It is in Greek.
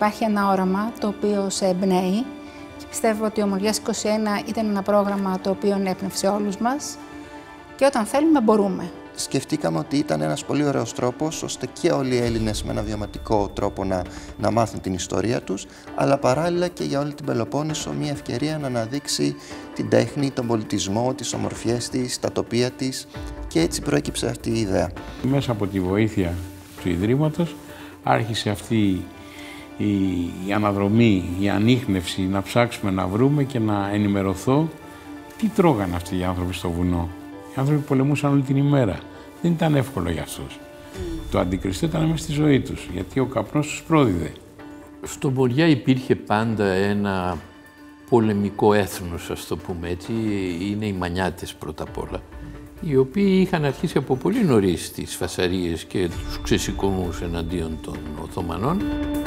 υπάρχει ένα όραμα το οποίο σε εμπνέει και πιστεύω ότι ο Ομοριάς 21 ήταν ένα πρόγραμμα το οποίο ενέπνευσε όλους μας και όταν θέλουμε μπορούμε. Σκεφτήκαμε ότι ήταν ένας πολύ ωραίος τρόπος ώστε και όλοι οι Έλληνες με ένα βιωματικό τρόπο να μάθουν την ιστορία τους, αλλά παράλληλα και για όλη την Πελοπόννησο μια ευκαιρία να αναδείξει την τέχνη, τον πολιτισμό, τις ομορφιές της, τα τοπία της, και έτσι προέκυψε αυτή η ιδέα. Μέσα από τη βοήθεια του Ιδρύματος άρχισε αυτή η αναδρομή, η ανίχνευση, να ψάξουμε, να βρούμε και να ενημερωθώ τι τρώγαν αυτοί οι άνθρωποι στο βουνό. Οι άνθρωποι πολεμούσαν όλη την ημέρα. Δεν ήταν εύκολο για αυτούς. Το αντικριστό ήταν μέσα στη ζωή τους, γιατί ο καπνός τους πρόδιδε. Στο Μοριά υπήρχε πάντα ένα πολεμικό έθνος, ας το πούμε έτσι. Είναι οι Μανιάτες πρώτα απ' όλα, οι οποίοι είχαν αρχίσει από πολύ νωρίς τις φασαρίες και τους ξεσηκωμούς εναντίον των Οθωμανών.